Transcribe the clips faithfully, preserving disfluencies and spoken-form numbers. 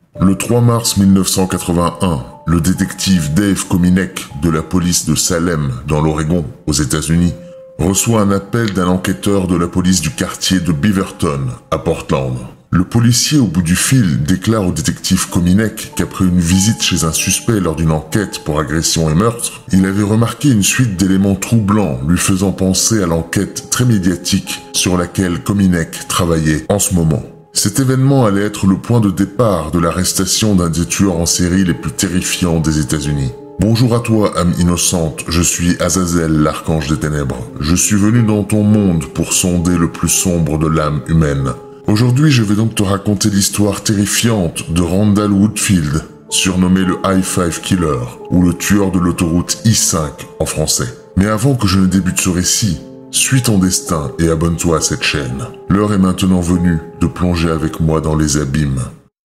Le trois mars mille neuf cent quatre-vingt-un, le détective Dave Kominek de la police de Salem, dans l'Oregon, aux États-Unis, reçoit un appel d'un enquêteur de la police du quartier de Beaverton, à Portland. Le policier au bout du fil déclare au détective Kominek qu'après une visite chez un suspect lors d'une enquête pour agression et meurtre, il avait remarqué une suite d'éléments troublants lui faisant penser à l'enquête très médiatique sur laquelle Kominek travaillait en ce moment. Cet événement allait être le point de départ de l'arrestation d'un des tueurs en série les plus terrifiants des États-Unis. Bonjour à toi, âme innocente, je suis Azazel, l'archange des ténèbres. Je suis venu dans ton monde pour sonder le plus sombre de l'âme humaine. Aujourd'hui, je vais donc te raconter l'histoire terrifiante de Randall Woodfield, surnommé le High Five Killer, ou le tueur de l'autoroute I cinq en français. Mais avant que je ne débute ce récit, suis ton destin et abonne-toi à cette chaîne. L'heure est maintenant venue de plonger avec moi dans les abîmes.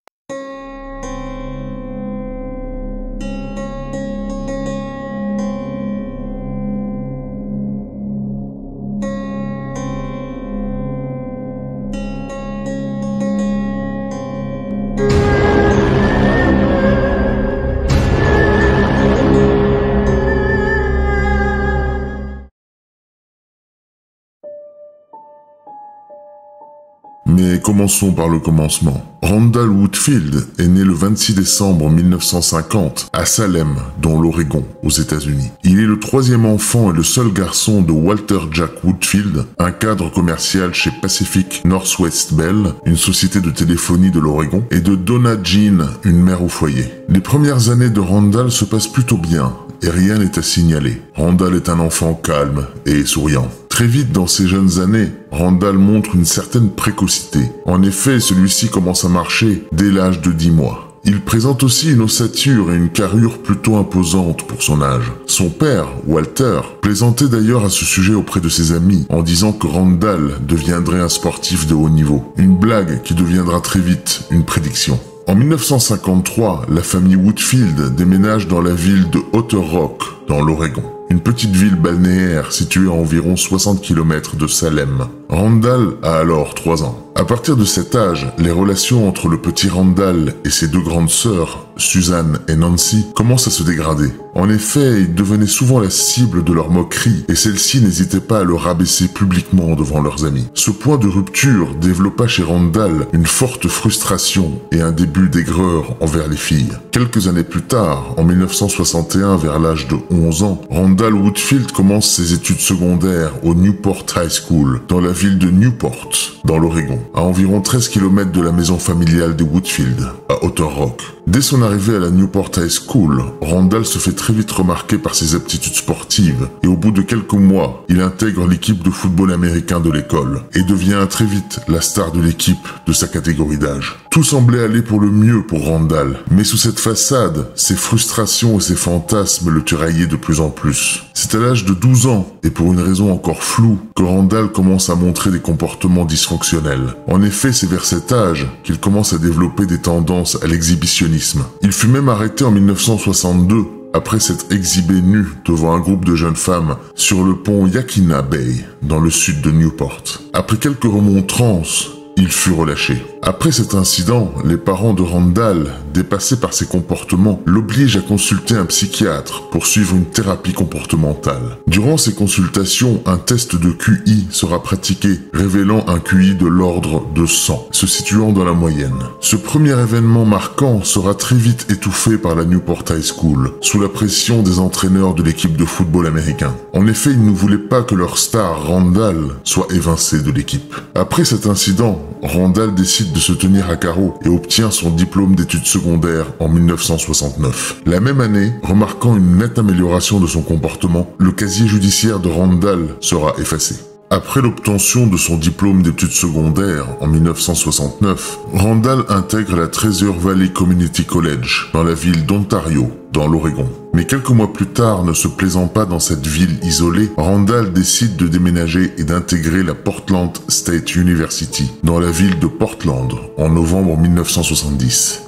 Mais commençons par le commencement. Randall Woodfield est né le vingt-six décembre mille neuf cent cinquante à Salem, dans l'Oregon, aux États-Unis. Il est le troisième enfant et le seul garçon de Walter Jack Woodfield, un cadre commercial chez Pacific Northwest Bell, une société de téléphonie de l'Oregon, et de Donna Jean, une mère au foyer. Les premières années de Randall se passent plutôt bien, et rien n'est à signaler. Randall est un enfant calme et souriant. Très vite dans ses jeunes années, Randall montre une certaine précocité. En effet, celui-ci commence à marcher dès l'âge de dix mois. Il présente aussi une ossature et une carrure plutôt imposante pour son âge. Son père, Walter, plaisantait d'ailleurs à ce sujet auprès de ses amis en disant que Randall deviendrait un sportif de haut niveau. Une blague qui deviendra très vite une prédiction. En mille neuf cent cinquante-trois, la famille Woodfield déménage dans la ville de Otter Rock, dans l'Oregon. Une petite ville balnéaire située à environ soixante kilomètres de Salem. Randall a alors trois ans. À partir de cet âge, les relations entre le petit Randall et ses deux grandes sœurs, Suzanne et Nancy, commencent à se dégrader. En effet, il devenait souvent la cible de leurs moqueries et celles-ci n'hésitaient pas à le rabaisser publiquement devant leurs amis. Ce point de rupture développa chez Randall une forte frustration et un début d'aigreur envers les filles. Quelques années plus tard, en mille neuf cent soixante et un, vers l'âge de onze ans, Randall Woodfield commence ses études secondaires au Newport High School, dans la ville de Newport, dans l'Oregon, à environ treize kilomètres de la maison familiale des Woodfield, à Otter Rock. Dès son arrivée à la Newport High School, Randall se fait très vite remarquer par ses aptitudes sportives et au bout de quelques mois, il intègre l'équipe de football américain de l'école et devient très vite la star de l'équipe de sa catégorie d'âge. Tout semblait aller pour le mieux pour Randall, mais sous cette façade, ses frustrations et ses fantasmes le tiraillaient de plus en plus. C'est à l'âge de douze ans, et pour une raison encore floue, que Randall commence à montrer des comportements dysfonctionnels. En effet, c'est vers cet âge qu'il commence à développer des tendances à l'exhibitionnisme. Il fut même arrêté en mille neuf cent soixante-deux, après s'être exhibé nu devant un groupe de jeunes femmes sur le pont Yakina Bay, dans le sud de Newport. Après quelques remontrances, il fut relâché. Après cet incident, les parents de Randall, dépassés par ses comportements, l'obligent à consulter un psychiatre pour suivre une thérapie comportementale. Durant ces consultations, un test de Q I sera pratiqué, révélant un Q I de l'ordre de cent, se situant dans la moyenne. Ce premier événement marquant sera très vite étouffé par la Newport High School, sous la pression des entraîneurs de l'équipe de football américain. En effet, ils ne voulaient pas que leur star Randall soit évincé de l'équipe. Après cet incident, Randall décide de se tenir à carreau et obtient son diplôme d'études secondaires en mille neuf cent soixante-neuf. La même année, remarquant une nette amélioration de son comportement, le casier judiciaire de Randall sera effacé. Après l'obtention de son diplôme d'études secondaires en mille neuf cent soixante-neuf, Randall intègre la Treasure Valley Community College dans la ville d'Ontario, dans l'Oregon. Mais quelques mois plus tard, ne se plaisant pas dans cette ville isolée, Randall décide de déménager et d'intégrer la Portland State University dans la ville de Portland en novembre mille neuf cent soixante-dix.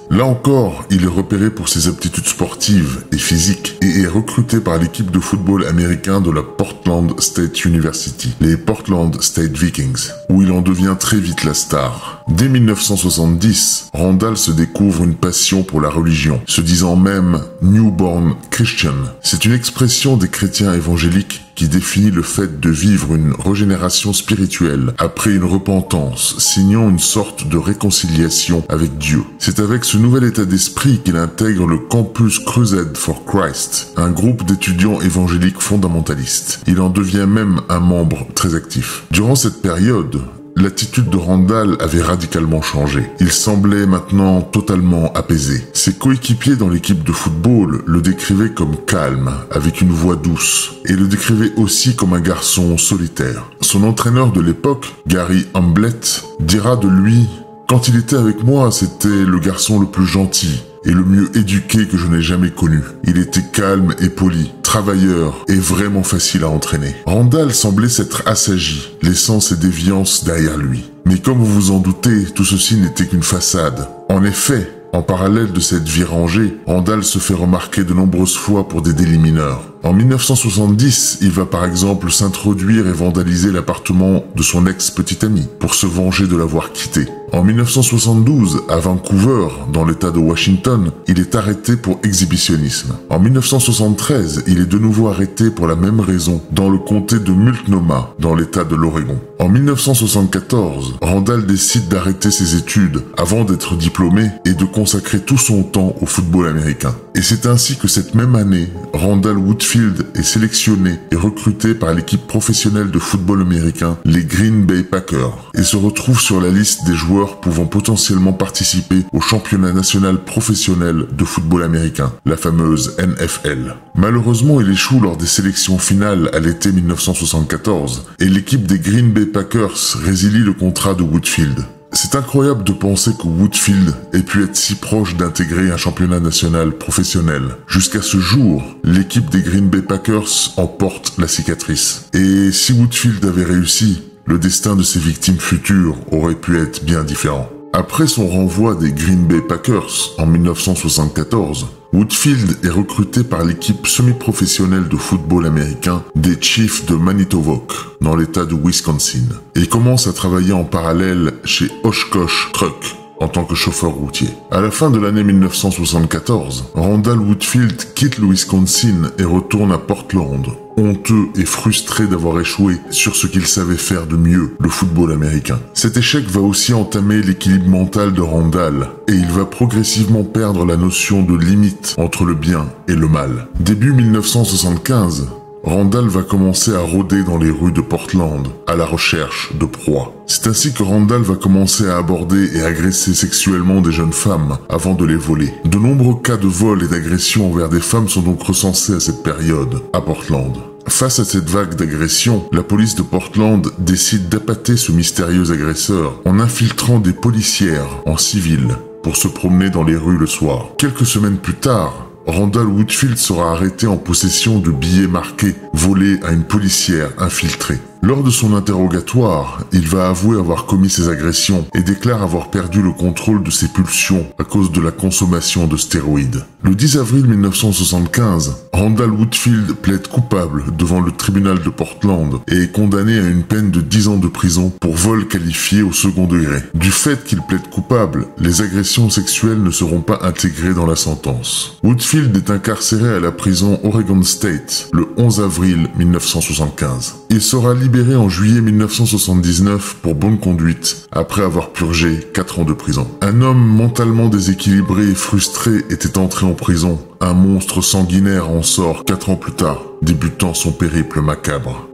Là encore, il est repéré pour ses aptitudes sportives et physiques et est recruté par l'équipe de football américain de la Portland State University, les Portland State Vikings, où il en devient très vite la star. Dès mille neuf cent soixante-dix, Randall se découvre une passion pour la religion, se disant même « newborn Christian ». C'est une expression des chrétiens évangéliques qui définit le fait de vivre une régénération spirituelle après une repentance, signant une sorte de réconciliation avec Dieu. C'est avec ce nouvel état d'esprit qu'il intègre le Campus Crusade for Christ, un groupe d'étudiants évangéliques fondamentalistes. Il en devient même un membre très actif. Durant cette période, l'attitude de Randall avait radicalement changé. Il semblait maintenant totalement apaisé. Ses coéquipiers dans l'équipe de football le décrivaient comme calme, avec une voix douce, et le décrivaient aussi comme un garçon solitaire. Son entraîneur de l'époque, Gary Hamblett, dira de lui « Quand il était avec moi, c'était le garçon le plus gentil et le mieux éduqué que je n'ai jamais connu. Il était calme et poli, travailleur et vraiment facile à entraîner. » Randall semblait s'être assagi, laissant ses déviances derrière lui. Mais comme vous vous en doutez, tout ceci n'était qu'une façade. En effet, en parallèle de cette vie rangée, Randall se fait remarquer de nombreuses fois pour des délits mineurs. En mille neuf cent soixante-dix, il va par exemple s'introduire et vandaliser l'appartement de son ex-petite amie pour se venger de l'avoir quitté. En mille neuf cent soixante-douze, à Vancouver, dans l'État de Washington, il est arrêté pour exhibitionnisme. En mille neuf cent soixante-treize, il est de nouveau arrêté pour la même raison dans le comté de Multnomah, dans l'État de l'Oregon. En mille neuf cent soixante-quatorze, Randall décide d'arrêter ses études avant d'être diplômé et de consacrer tout son temps au football américain. Et c'est ainsi que cette même année, Randall Woodfield est sélectionné et recruté par l'équipe professionnelle de football américain, les Green Bay Packers, et se retrouve sur la liste des joueurs pouvant potentiellement participer au championnat national professionnel de football américain, la fameuse N F L. Malheureusement, il échoue lors des sélections finales à l'été mille neuf cent soixante-quatorze, et l'équipe des Green Bay Packers résilie le contrat de Woodfield. C'est incroyable de penser que Woodfield ait pu être si proche d'intégrer un championnat national professionnel. Jusqu'à ce jour, l'équipe des Green Bay Packers en porte la cicatrice. Et si Woodfield avait réussi, le destin de ses victimes futures aurait pu être bien différent. Après son renvoi des Green Bay Packers en mille neuf cent soixante-quatorze, Woodfield est recruté par l'équipe semi-professionnelle de football américain des Chiefs de Manitowoc, dans l'État de Wisconsin, et commence à travailler en parallèle chez Oshkosh Truck en tant que chauffeur routier. À la fin de l'année mille neuf cent soixante-quatorze, Randall Woodfield quitte le Wisconsin et retourne à Portland, honteux et frustré d'avoir échoué sur ce qu'il savait faire de mieux, le football américain. Cet échec va aussi entamer l'équilibre mental de Randall, et il va progressivement perdre la notion de limite entre le bien et le mal. Début mille neuf cent soixante-quinze, Randall va commencer à rôder dans les rues de Portland, à la recherche de proies. C'est ainsi que Randall va commencer à aborder et agresser sexuellement des jeunes femmes avant de les voler. De nombreux cas de vol et d'agression envers des femmes sont donc recensés à cette période, à Portland. Face à cette vague d'agression, la police de Portland décide d'appâter ce mystérieux agresseur en infiltrant des policières en civil pour se promener dans les rues le soir. Quelques semaines plus tard, Randall Woodfield sera arrêté en possession de billets marqués volés à une policière infiltrée. Lors de son interrogatoire, il va avouer avoir commis ces agressions et déclare avoir perdu le contrôle de ses pulsions à cause de la consommation de stéroïdes. Le dix avril mille neuf cent soixante-quinze, Randall Woodfield plaide coupable devant le tribunal de Portland et est condamné à une peine de dix ans de prison pour vol qualifié au second degré. Du fait qu'il plaide coupable, les agressions sexuelles ne seront pas intégrées dans la sentence. Woodfield est incarcéré à la prison Oregon State le onze avril mille neuf cent soixante-quinze. Il sera libéré en juillet mille neuf cent soixante-dix-neuf pour bonne conduite après avoir purgé quatre ans de prison. Un homme mentalement déséquilibré et frustré était entré en prison. Un monstre sanguinaire en sort quatre ans plus tard, débutant son périple macabre.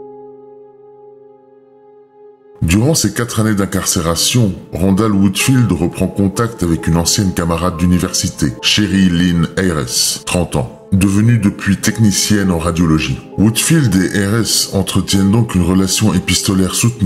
Durant ces quatre années d'incarcération, Randall Woodfield reprend contact avec une ancienne camarade d'université, Sherry Lynn Ayres, trente ans. Devenue depuis technicienne en radiologie. Woodfield et Ayres entretiennent donc une relation épistolaire soutenue,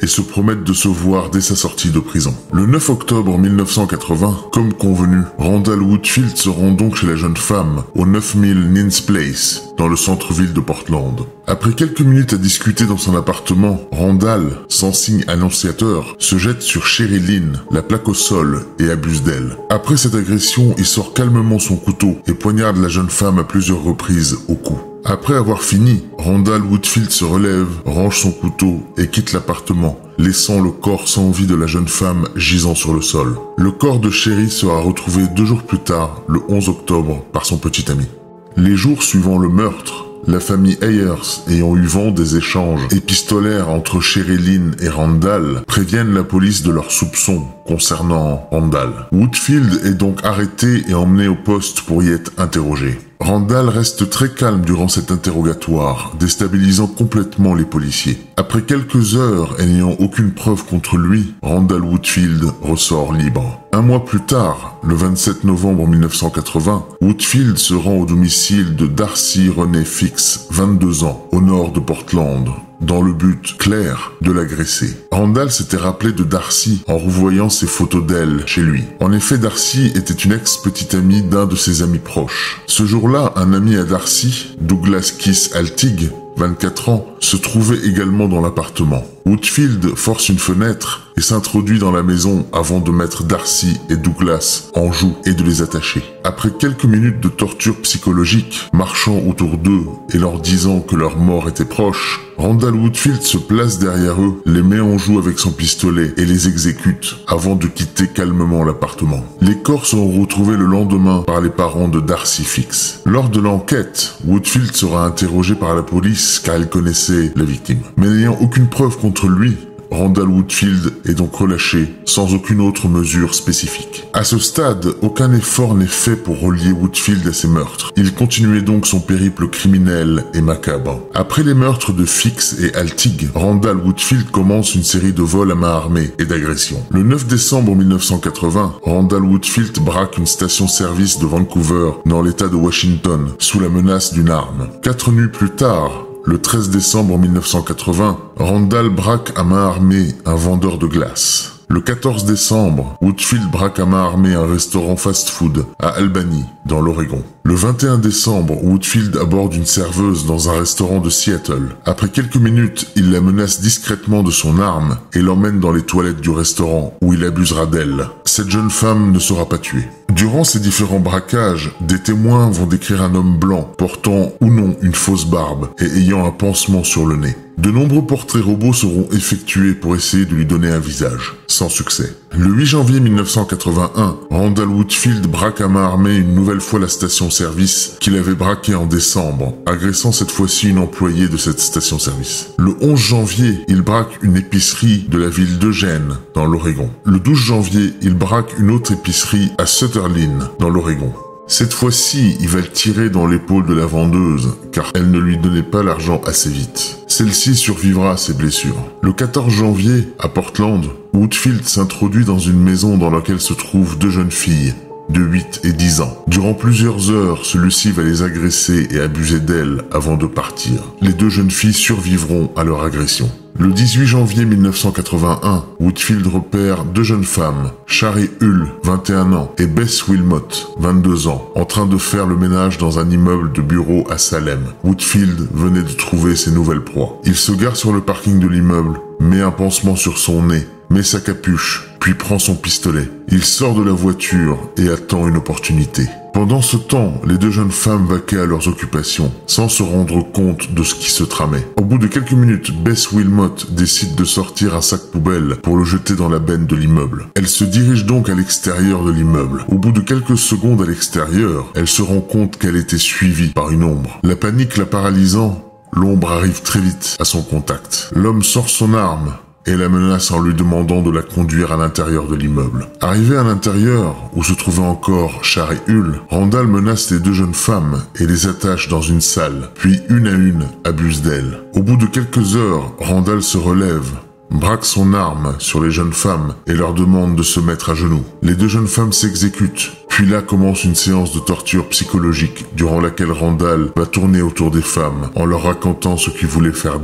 et se promettent de se voir dès sa sortie de prison. Le neuf octobre mille neuf cent quatre-vingts, comme convenu, Randall Woodfield se rend donc chez la jeune femme, au neuf mille Nins Place, dans le centre-ville de Portland. Après quelques minutes à discuter dans son appartement, Randall, sans signe annonciateur, se jette sur Sherry Lynn, la plaque au sol et abuse d'elle. Après cette agression, il sort calmement son couteau et poignarde la jeune femme à plusieurs reprises au cou. Après avoir fini, Randall Woodfield se relève, range son couteau et quitte l'appartement, laissant le corps sans vie de la jeune femme gisant sur le sol. Le corps de Sherry sera retrouvé deux jours plus tard, le onze octobre, par son petit ami. Les jours suivant le meurtre, la famille Ayers, ayant eu vent des échanges épistolaires entre Sherry Lynn et Randall, préviennent la police de leurs soupçons concernant Randall. Woodfield est donc arrêté et emmené au poste pour y être interrogé. Randall reste très calme durant cet interrogatoire, déstabilisant complètement les policiers. Après quelques heures et n'ayant aucune preuve contre lui, Randall Woodfield ressort libre. Un mois plus tard, le vingt-sept novembre mille neuf cent quatre-vingts, Woodfield se rend au domicile de Darcy Renee Fix, vingt-deux ans, au nord de Portland, dans le but clair de l'agresser. Randall s'était rappelé de Darcy en revoyant ses photos d'elle chez lui. En effet, Darcy était une ex-petite amie d'un de ses amis proches. Ce jour-là, un ami à Darcy, Douglas Kiss Altig, vingt-quatre ans, se trouvait également dans l'appartement. Woodfield force une fenêtre et s'introduit dans la maison avant de mettre Darcy et Douglas en joue et de les attacher. Après quelques minutes de torture psychologique, marchant autour d'eux et leur disant que leur mort était proche, Randall Woodfield se place derrière eux, les met en joue avec son pistolet et les exécute avant de quitter calmement l'appartement. Les corps seront retrouvés le lendemain par les parents de Darcy Fix. Lors de l'enquête, Woodfield sera interrogé par la police car il connaissait la victime. Mais n'ayant aucune preuve contre lui, Randall Woodfield est donc relâché sans aucune autre mesure spécifique. À ce stade, aucun effort n'est fait pour relier Woodfield à ces meurtres. Il continuait donc son périple criminel et macabre. Après les meurtres de Fix et Altig, Randall Woodfield commence une série de vols à main armée et d'agressions. Le neuf décembre mille neuf cent quatre-vingts, Randall Woodfield braque une station-service de Vancouver dans l'État de Washington sous la menace d'une arme. Quatre nuits plus tard, le treize décembre mille neuf cent quatre-vingts, Randall braque à main armée un vendeur de glace. Le quatorze décembre, Woodfield braque à main armée un restaurant fast-food à Albany, dans l'Oregon. Le vingt et un décembre, Woodfield aborde une serveuse dans un restaurant de Seattle. Après quelques minutes, il la menace discrètement de son arme et l'emmène dans les toilettes du restaurant où il abusera d'elle. Cette jeune femme ne sera pas tuée. Durant ces différents braquages, des témoins vont décrire un homme blanc portant ou non une fausse barbe et ayant un pansement sur le nez. De nombreux portraits robots seront effectués pour essayer de lui donner un visage, sans succès. Le huit janvier mille neuf cent quatre-vingt-un, Randall Woodfield braque à main armée une nouvelle fois la station-service qu'il avait braquée en décembre, agressant cette fois-ci une employée de cette station-service. Le onze janvier, il braque une épicerie de la ville d'Eugene, dans l'Oregon. Le douze janvier, il braque une autre épicerie à Sutherlin, dans l'Oregon. Cette fois-ci, il va le tirer dans l'épaule de la vendeuse, car elle ne lui donnait pas l'argent assez vite. Celle-ci survivra à ses blessures. Le quatorze janvier, à Portland, Woodfield s'introduit dans une maison dans laquelle se trouvent deux jeunes filles, de huit et dix ans. Durant plusieurs heures, celui-ci va les agresser et abuser d'elles avant de partir. Les deux jeunes filles survivront à leur agression. Le dix-huit janvier mille neuf cent quatre-vingt-un, Woodfield repère deux jeunes femmes, Shari Hull, vingt et un ans, et Bess Wilmot, vingt-deux ans, en train de faire le ménage dans un immeuble de bureaux à Salem. Woodfield venait de trouver ses nouvelles proies. Il se gare sur le parking de l'immeuble, met un pansement sur son nez, met sa capuche, puis prend son pistolet. Il sort de la voiture et attend une opportunité. Pendant ce temps, les deux jeunes femmes vaquaient à leurs occupations, sans se rendre compte de ce qui se tramait. Au bout de quelques minutes, Bess Wilmot décide de sortir un sac poubelle pour le jeter dans la benne de l'immeuble. Elle se dirige donc à l'extérieur de l'immeuble. Au bout de quelques secondes à l'extérieur, elle se rend compte qu'elle était suivie par une ombre. La panique la paralysant, l'ombre arrive très vite à son contact. L'homme sort son arme et la menace en lui demandant de la conduire à l'intérieur de l'immeuble. Arrivé à l'intérieur, où se trouvait encore Shari Hull, Randall menace les deux jeunes femmes et les attache dans une salle, puis une à une abuse d'elles. Au bout de quelques heures, Randall se relève, braque son arme sur les jeunes femmes et leur demande de se mettre à genoux. Les deux jeunes femmes s'exécutent. Puis là commence une séance de torture psychologique durant laquelle Randall va tourner autour des femmes en leur racontant ce qu'il voulait faire d'elles.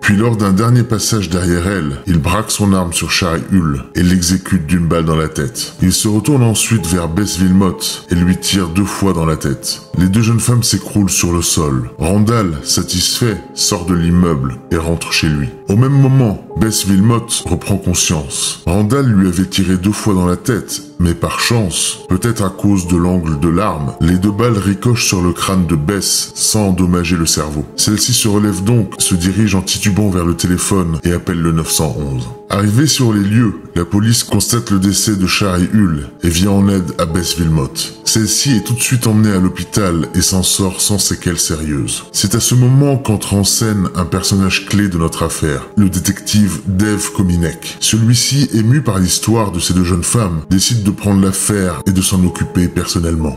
Puis lors d'un dernier passage derrière elle, il braque son arme sur Shari Hull et l'exécute d'une balle dans la tête. Il se retourne ensuite vers Bess Wilmot et lui tire deux fois dans la tête. Les deux jeunes femmes s'écroulent sur le sol. Randall, satisfait, sort de l'immeuble et rentre chez lui. Au même moment, Bess Wilmot reprend conscience. Randall lui avait tiré deux fois dans la tête, mais par chance, peut-être à cause de l'angle de l'arme, les deux balles ricochent sur le crâne de Bess sans endommager le cerveau. Celle-ci se relève donc, se dirige en titubant vers le téléphone et appelle le neuf cent onze. Arrivée sur les lieux, la police constate le décès de Shari Hull et vient en aide à Bess Wilmot. Celle-ci est tout de suite emmenée à l'hôpital et s'en sort sans séquelles sérieuses. C'est à ce moment qu'entre en scène un personnage clé de notre affaire, le détective Dave Kominek. Celui-ci, ému par l'histoire de ces deux jeunes femmes, décide de prendre l'affaire et de s'en occuper personnellement.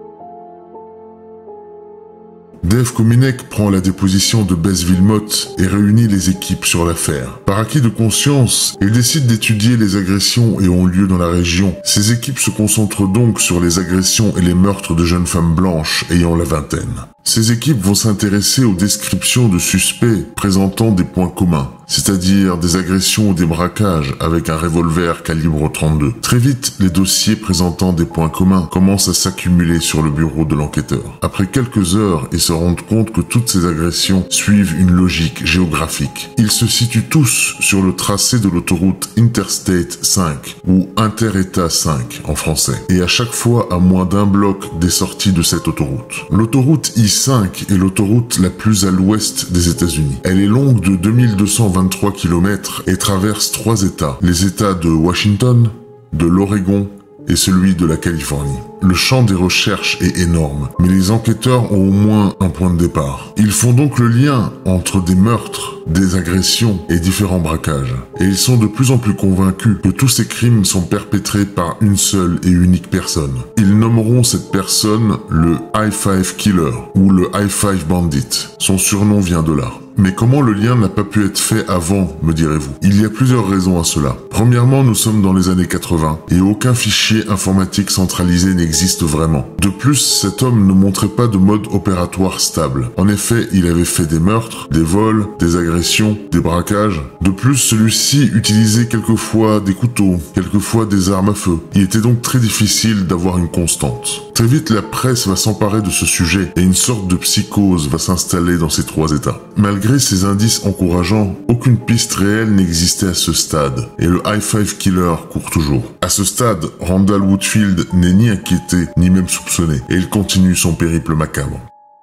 Dave Kominek prend la déposition de Bess Wilmot et réunit les équipes sur l'affaire. Par acquis de conscience, il décide d'étudier les agressions et ont lieu dans la région. Ces équipes se concentrent donc sur les agressions et les meurtres de jeunes femmes blanches ayant la vingtaine. Ces équipes vont s'intéresser aux descriptions de suspects présentant des points communs, c'est-à-dire des agressions ou des braquages avec un revolver calibre trente-deux. Très vite, les dossiers présentant des points communs commencent à s'accumuler sur le bureau de l'enquêteur. Après quelques heures, ils se rendent compte que toutes ces agressions suivent une logique géographique. Ils se situent tous sur le tracé de l'autoroute Interstate cinq, ou Interétat cinq en français, et à chaque fois à moins d'un bloc des sorties de cette autoroute. L'autoroute I cinq est l'autoroute la plus à l'ouest des États-Unis. Elle est longue de deux mille deux cent vingt-trois kilomètres et traverse trois États, les États de Washington, de l'Oregon et celui de la Californie. Le champ des recherches est énorme, mais les enquêteurs ont au moins un point de départ. Ils font donc le lien entre des meurtres, des agressions et différents braquages. Et ils sont de plus en plus convaincus que tous ces crimes sont perpétrés par une seule et unique personne. Ils nommeront cette personne le High Five Killer ou le High Five Bandit. Son surnom vient de là. Mais comment le lien n'a pas pu être fait avant, me direz-vous? Il y a plusieurs raisons à cela. Premièrement, nous sommes dans les années quatre-vingts et aucun fichier informatique centralisé n'existe vraiment. De plus, cet homme ne montrait pas de mode opératoire stable. En effet, il avait fait des meurtres, des vols, des agressions, des braquages. De plus, celui-ci utilisait quelquefois des couteaux, quelquefois des armes à feu. Il était donc très difficile d'avoir une constante. Très vite, la presse va s'emparer de ce sujet et une sorte de psychose va s'installer dans ces trois États. Malgré ces indices encourageants, aucune piste réelle n'existait à ce stade, et le High Five Killer court toujours. À ce stade, Randall Woodfield n'est ni inquiété, ni même soupçonné, et il continue son périple macabre.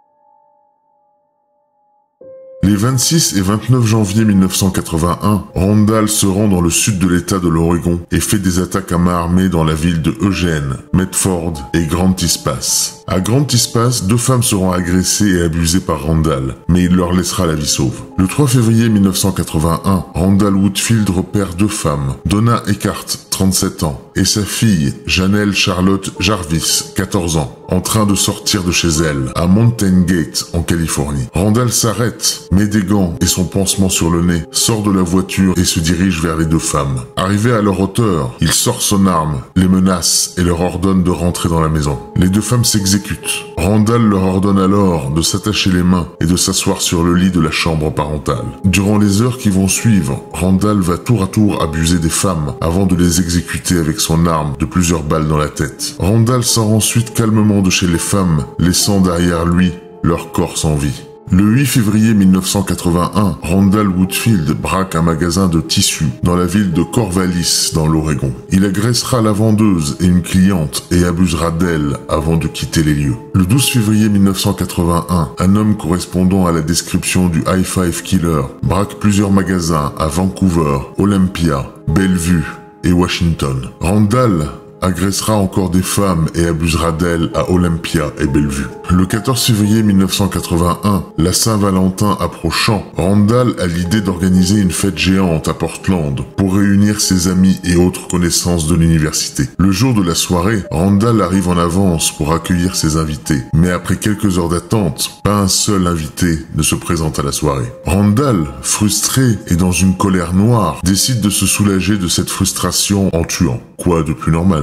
Les vingt-six et vingt-neuf janvier mille neuf cent quatre-vingt-un, Randall se rend dans le sud de l'état de l'Oregon et fait des attaques à main armée dans la ville de Eugene, Medford et Grand Ispas. À Grand Ispas, deux femmes seront agressées et abusées par Randall, mais il leur laissera la vie sauve. Le trois février mille neuf cent quatre-vingt-un, Randall Woodfield repère deux femmes, Donna Eckhart, trente-sept ans, et sa fille, Janelle Charlotte Jarvis, quatorze ans, en train de sortir de chez elle, à Mountain Gate, en Californie. Randall s'arrête, met des gants et son pansement sur le nez, sort de la voiture et se dirige vers les deux femmes. Arrivé à leur hauteur, il sort son arme, les menace et leur ordonne de rentrer dans la maison. Les deux femmes s'exécutent. Randall leur ordonne alors de s'attacher les mains et de s'asseoir sur le lit de la chambre parentale. Durant les heures qui vont suivre, Randall va tour à tour abuser des femmes avant de les exécuter avec son arme de plusieurs balles dans la tête. Randall sort ensuite calmement de chez les femmes, laissant derrière lui leur corps sans vie. Le huit février mille neuf cent quatre-vingt-un, Randall Woodfield braque un magasin de tissus dans la ville de Corvallis, dans l'Oregon. Il agressera la vendeuse et une cliente et abusera d'elle avant de quitter les lieux. Le douze février mille neuf cent quatre-vingt-un, un homme correspondant à la description du High Five Killer braque plusieurs magasins à Vancouver, Olympia, Bellevue et Washington. Randall agressera encore des femmes et abusera d'elles à Olympia et Bellevue. Le quatorze février mille neuf cent quatre-vingt-un, la Saint-Valentin approchant, Randall a l'idée d'organiser une fête géante à Portland pour réunir ses amis et autres connaissances de l'université. Le jour de la soirée, Randall arrive en avance pour accueillir ses invités, mais après quelques heures d'attente, pas un seul invité ne se présente à la soirée. Randall, frustré et dans une colère noire, décide de se soulager de cette frustration en tuant. Quoi de plus normal?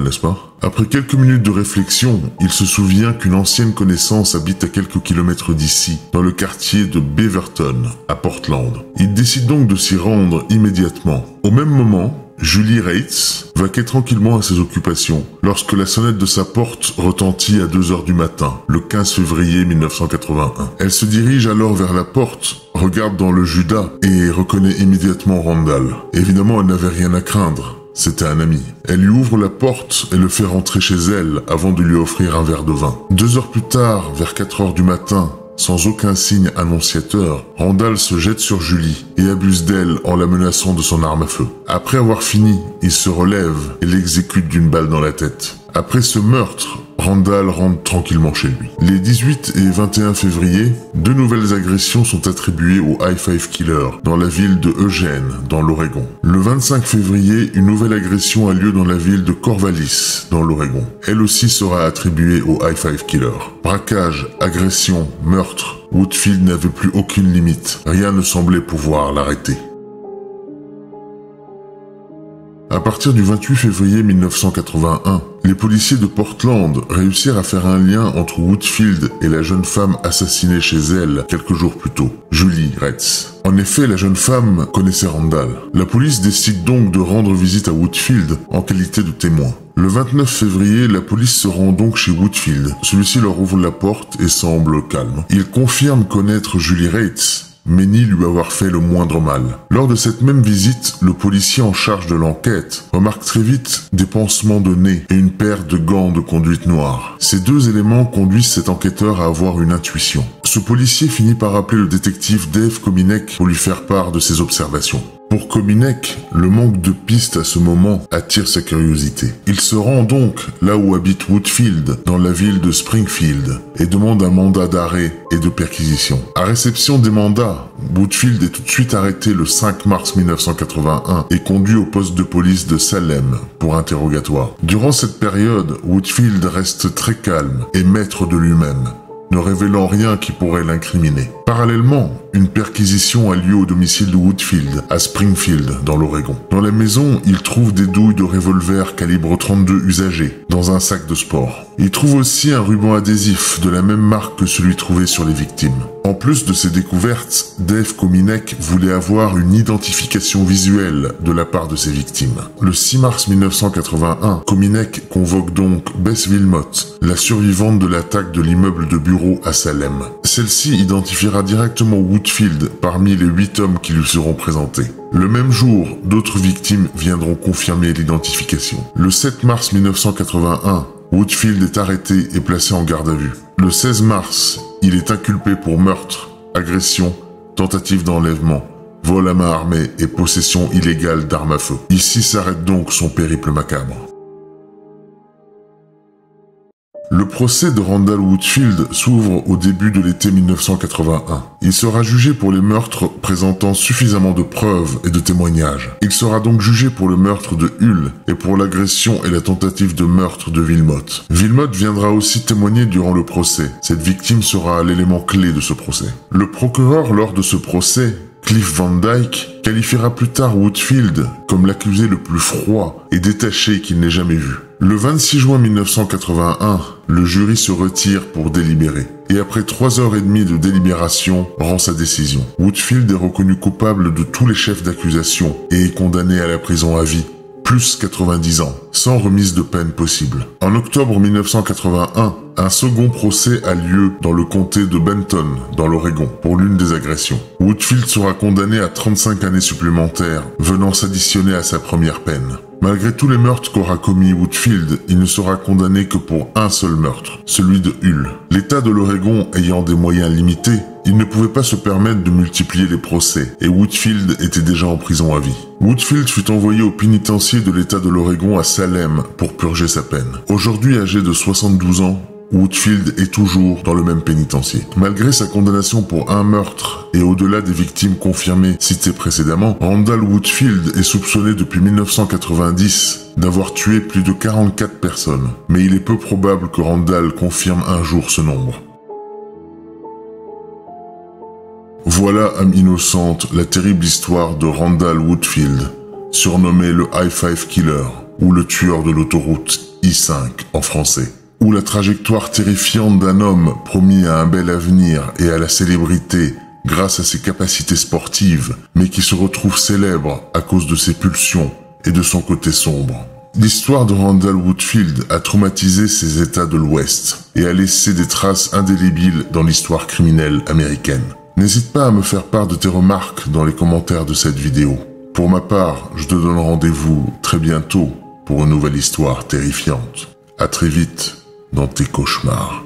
n'est-ce pas? Après quelques minutes de réflexion, il se souvient qu'une ancienne connaissance habite à quelques kilomètres d'ici, dans le quartier de Beaverton, à Portland. Il décide donc de s'y rendre immédiatement. Au même moment, Julie Reitz vaquait tranquillement à ses occupations lorsque la sonnette de sa porte retentit à deux heures du matin, le quinze février mille neuf cent quatre-vingt-un. Elle se dirige alors vers la porte, regarde dans le Judas et reconnaît immédiatement Randall. Évidemment, elle n'avait rien à craindre. C'était un ami. Elle lui ouvre la porte et le fait rentrer chez elle avant de lui offrir un verre de vin. Deux heures plus tard, vers quatre heures du matin, sans aucun signe annonciateur, Randall se jette sur Julie et abuse d'elle en la menaçant de son arme à feu. Après avoir fini, il se relève et l'exécute d'une balle dans la tête. Après ce meurtre, Randall rentre tranquillement chez lui. Les dix-huit et vingt et un février, deux nouvelles agressions sont attribuées au High Five Killer dans la ville de Eugene, dans l'Oregon. Le vingt-cinq février, une nouvelle agression a lieu dans la ville de Corvallis, dans l'Oregon. Elle aussi sera attribuée au High Five Killer. Braquage, agression, meurtre, Woodfield n'avait plus aucune limite. Rien ne semblait pouvoir l'arrêter. À partir du vingt-huit février mille neuf cent quatre-vingt-un, les policiers de Portland réussirent à faire un lien entre Woodfield et la jeune femme assassinée chez elle quelques jours plus tôt, Julie Reitz. En effet, la jeune femme connaissait Randall. La police décide donc de rendre visite à Woodfield en qualité de témoin. Le vingt-neuf février, la police se rend donc chez Woodfield. Celui-ci leur ouvre la porte et semble calme. Il confirme connaître Julie Reitz, mais ni lui avoir fait le moindre mal. Lors de cette même visite, le policier en charge de l'enquête remarque très vite des pansements de nez et une paire de gants de conduite noirs. Ces deux éléments conduisent cet enquêteur à avoir une intuition. Ce policier finit par appeler le détective Dave Kominek pour lui faire part de ses observations. Pour Kominek, le manque de pistes à ce moment attire sa curiosité. Il se rend donc là où habite Woodfield, dans la ville de Springfield, et demande un mandat d'arrêt et de perquisition. À réception des mandats, Woodfield est tout de suite arrêté le cinq mars mille neuf cent quatre-vingt-un et conduit au poste de police de Salem pour interrogatoire. Durant cette période, Woodfield reste très calme et maître de lui-même, ne révélant rien qui pourrait l'incriminer. Parallèlement, une perquisition a lieu au domicile de Woodfield, à Springfield, dans l'Oregon. Dans la maison, il trouve des douilles de revolver calibre trente-deux usagées, dans un sac de sport. Il trouve aussi un ruban adhésif de la même marque que celui trouvé sur les victimes. En plus de ces découvertes, Dave Kominek voulait avoir une identification visuelle de la part de ses victimes. Le six mars mille neuf cent quatre-vingt-un, Kominek convoque donc Bess Wilmot, la survivante de l'attaque de l'immeuble de bureau à Salem. Celle-ci identifiera directement Woodfield parmi les huit hommes qui lui seront présentés. Le même jour, d'autres victimes viendront confirmer l'identification. Le sept mars mille neuf cent quatre-vingt-un, Woodfield est arrêté et placé en garde à vue. Le seize mars, il est inculpé pour meurtre, agression, tentative d'enlèvement, vol à main armée et possession illégale d'armes à feu. Ici s'arrête donc son périple macabre. Le procès de Randall Woodfield s'ouvre au début de l'été mille neuf cent quatre-vingt-un. Il sera jugé pour les meurtres présentant suffisamment de preuves et de témoignages. Il sera donc jugé pour le meurtre de Hull et pour l'agression et la tentative de meurtre de Wilmot. Wilmot viendra aussi témoigner durant le procès. Cette victime sera l'élément clé de ce procès. Le procureur, lors de ce procès, Cliff Van Dyke, qualifiera plus tard Woodfield comme l'accusé le plus froid et détaché qu'il n'ait jamais vu. Le vingt-six juin mille neuf cent quatre-vingt-un, le jury se retire pour délibérer. Et après trois heures et demie de délibération, rend sa décision. Woodfield est reconnu coupable de tous les chefs d'accusation et est condamné à la prison à vie, plus quatre-vingt-dix ans, sans remise de peine possible. En octobre mille neuf cent quatre-vingt-un, un second procès a lieu dans le comté de Benton, dans l'Oregon, pour l'une des agressions. Woodfield sera condamné à trente-cinq années supplémentaires, venant s'additionner à sa première peine. Malgré tous les meurtres qu'aura commis Woodfield, il ne sera condamné que pour un seul meurtre, celui de Hull. L'État de l'Oregon ayant des moyens limités, il ne pouvait pas se permettre de multiplier les procès, et Woodfield était déjà en prison à vie. Woodfield fut envoyé au pénitencier de l'État de l'Oregon à Salem pour purger sa peine. Aujourd'hui âgé de soixante-douze ans, Woodfield est toujours dans le même pénitencier. Malgré sa condamnation pour un meurtre et au-delà des victimes confirmées citées précédemment, Randall Woodfield est soupçonné depuis mille neuf cent quatre-vingt-dix d'avoir tué plus de quarante-quatre personnes. Mais il est peu probable que Randall confirme un jour ce nombre. Voilà, âme innocente, la terrible histoire de Randall Woodfield, surnommé le High Five Killer ou le tueur de l'autoroute I cinq en français, où la trajectoire terrifiante d'un homme promis à un bel avenir et à la célébrité grâce à ses capacités sportives, mais qui se retrouve célèbre à cause de ses pulsions et de son côté sombre. L'histoire de Randall Woodfield a traumatisé ces États de l'Ouest et a laissé des traces indélébiles dans l'histoire criminelle américaine. N'hésite pas à me faire part de tes remarques dans les commentaires de cette vidéo. Pour ma part, je te donne rendez-vous très bientôt pour une nouvelle histoire terrifiante. À très vite dans tes cauchemars.